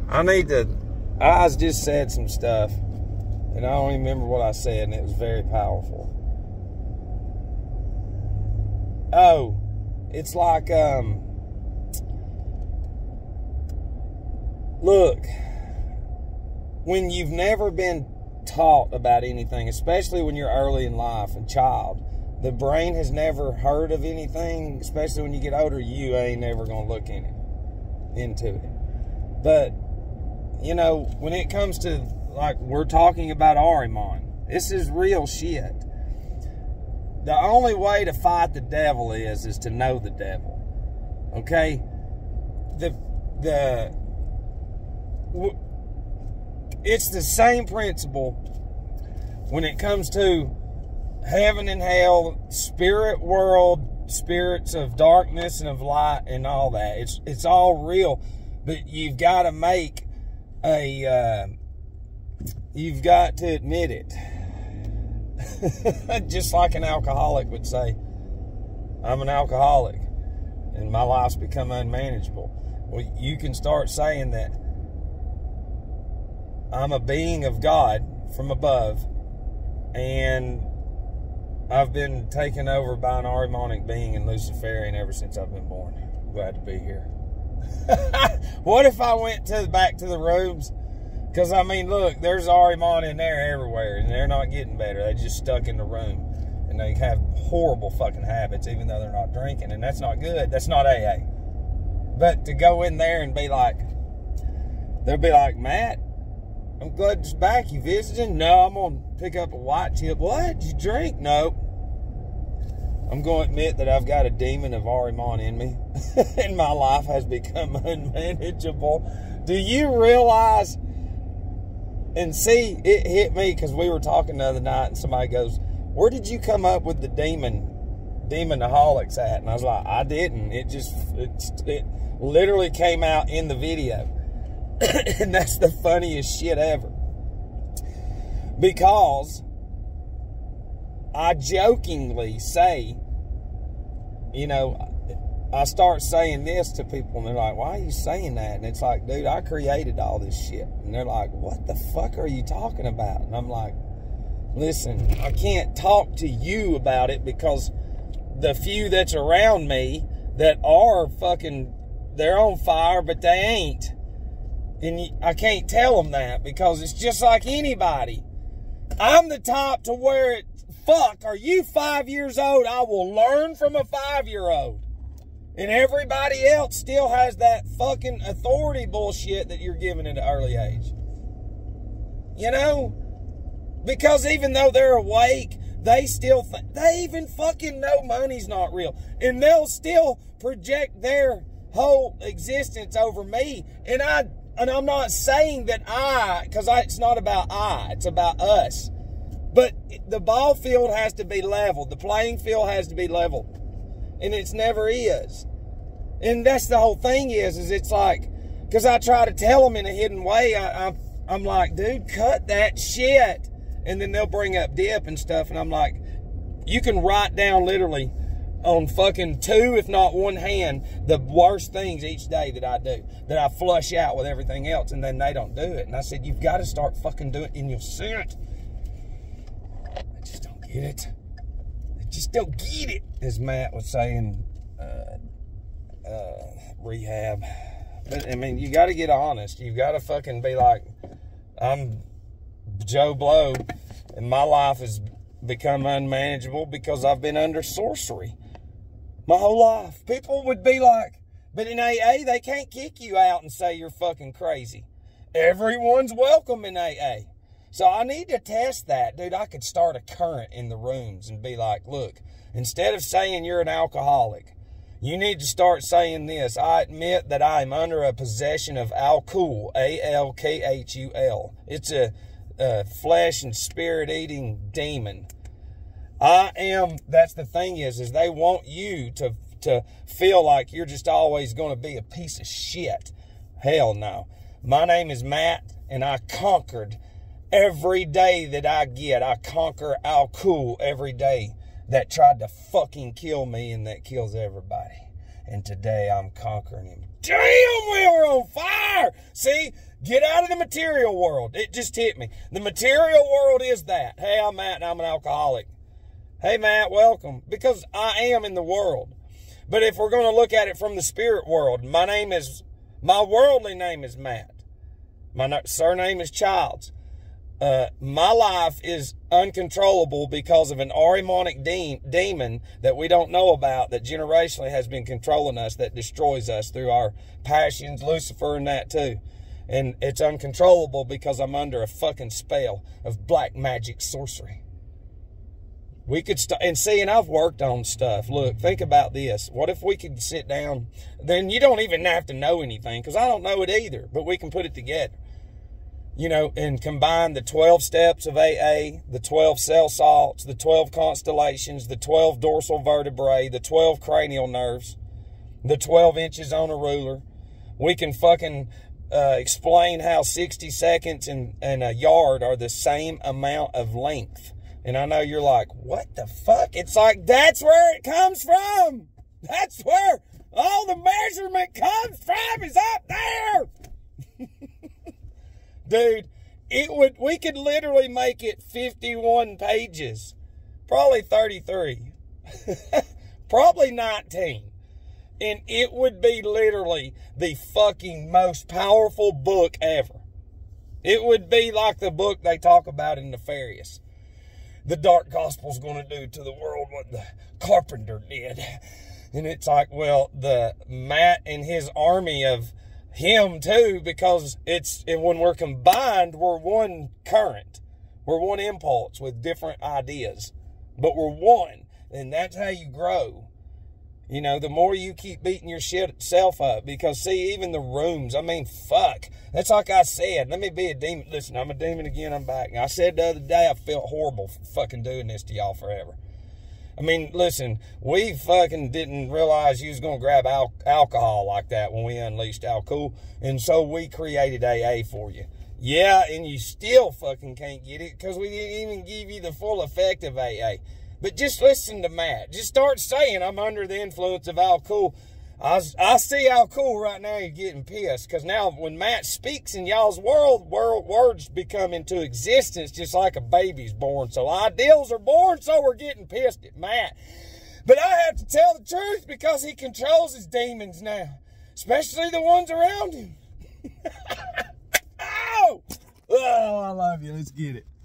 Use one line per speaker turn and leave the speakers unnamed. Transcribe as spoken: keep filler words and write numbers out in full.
I need to, I just said some stuff, and I don't even remember what I said, and it was very powerful. Oh, it's like, um, look, when you've never been taught about anything, especially when you're early in life, a child, the brain has never heard of anything, especially when you get older, you ain't never going to look in it, into it. But, you know, when it comes to, like, we're talking about Ahriman, this is real shit. The only way to fight the devil is, is to know the devil. Okay? The, the, it's the same principle when it comes to heaven and hell, spirit world, spirits of darkness and of light and all that. It's, it's all real, but you've got to make a, uh, you've got to admit it. Just like an alcoholic would say, I'm an alcoholic and my life's become unmanageable. Well, you can start saying that I'm a being of God from above, and I've been taken over by an Ahrimanic being and Luciferian ever since I've been born. Glad to be here. What if I went to back to the rooms? Because, I mean, look, there's Ahriman in there everywhere, and they're not getting better. They're just stuck in the room, and they have horrible fucking habits, even though they're not drinking, and that's not good. That's not A A. But to go in there and be like, they'll be like, Matt, I'm glad you're back. You visiting? No, I'm going to pick up a white chip. What? Did you drink? No. I'm going to admit that I've got a demon of Ahriman in me, and my life has become unmanageable. Do you realize... And see, it hit me because we were talking the other night and somebody goes, where did you come up with the demon, demonaholics at? And I was like, I didn't. It just, it, it literally came out in the video. And that's the funniest shit ever. Because I jokingly say, you know, I start saying this to people, and they're like, why are you saying that? And it's like, dude, I created all this shit. And they're like, what the fuck are you talking about? And I'm like, listen, I can't talk to you about it because the few that's around me that are fucking, they're on fire, but they ain't. And I can't tell them that because it's just like anybody. I'm the type to where it, fuck, are you five years old? I will learn from a five-year-old. And everybody else still has that fucking authority bullshit that you're giving at an early age. You know? Because even though they're awake, they still, th they even fucking know money's not real. And they'll still project their whole existence over me. And, I, and I'm not saying that I, because it's not about I, it's about us. But the ball field has to be leveled. The playing field has to be leveled. And it's never is. And that's the whole thing is, is it's like, because I try to tell them in a hidden way, I, I, I'm like, dude, cut that shit. And then they'll bring up dip and stuff, and I'm like, you can write down literally on fucking two, if not one hand, the worst things each day that I do, that I flush out with everything else, and then they don't do it. And I said, you've got to start fucking doing it, and you'll see it. I just don't get it. Just don't get it, as Matt was saying, uh, uh, rehab. But, I mean, you got to get honest. You got to fucking be like, I'm Joe Blow, and my life has become unmanageable because I've been under sorcery my whole life. People would be like, but in A A, they can't kick you out and say you're fucking crazy. Everyone's welcome in A A. So I need to test that. Dude, I could start a current in the rooms and be like, look, instead of saying you're an alcoholic, you need to start saying this. I admit that I am under a possession of Alkhul, A L K H U L. It's a, a flesh and spirit eating demon. I am, that's the thing is, is they want you to, to feel like you're just always going to be a piece of shit. Hell no. My name is Matt, and I conquered every day that I get. I conquer Alkhul every day that tried to fucking kill me and that kills everybody. And today I'm conquering him. Damn, we are on fire! See, Get out of the material world. It just hit me. The material world is that. Hey, I'm Matt and I'm an alcoholic. Hey, Matt, welcome. Because I am in the world. But if we're going to look at it from the spirit world, my name is, my worldly name is Matt. My surname is Childs. Uh, my life is uncontrollable because of an Ahrimanic de- demon that we don't know about, that generationally has been controlling us, that destroys us through our passions, Lucifer and that too. And it's uncontrollable because I'm under a fucking spell of black magic sorcery. We could start, and see, and I've worked on stuff. Look, think about this. What if we could sit down? Then you don't even have to know anything, because I don't know it either, but we can put it together. You know, and combine the twelve steps of A A, the twelve cell salts, the twelve constellations, the twelve dorsal vertebrae, the twelve cranial nerves, the twelve inches on a ruler. We can fucking uh, explain how sixty seconds and, and a yard are the same amount of length. And I know you're like, what the fuck? It's like, that's where it comes from. That's where all the measurement comes from, is up there. Dude, it would, we could literally make it fifty-one pages. Probably thirty-three. Probably nineteen. And it would be literally the fucking most powerful book ever. It would be like the book they talk about in Nefarious. The dark gospel's going to do to the world what the carpenter did. And it's like, well, the Matt and his army of him too, because it's, and when we're combined, we're one current. We're one impulse with different ideas. But we're one. And that's how you grow. You know, the more you keep beating your shit self up, because see, even the rooms, I mean, fuck. That's like I said, let me be a demon. Listen, I'm a demon again, I'm back. I said the other day, I felt horrible for fucking doing this to y'all forever. I mean, listen, we fucking didn't realize you was going to grab al alcohol like that when we unleashed Al-Cool. And so we created A A for you. Yeah, and you still fucking can't get it because we didn't even give you the full effect of A A. But just listen to Matt. Just start saying, I'm under the influence of Al-Cool. I, I see Al-Cool right now, you're getting pissed. Because now when Matt speaks in y'all's world, world, words become into existence just like a baby's born. So ideals are born, so we're getting pissed at Matt. But I have to tell the truth because he controls his demons now. Especially the ones around him. Oh! Oh, I love you. Let's get it.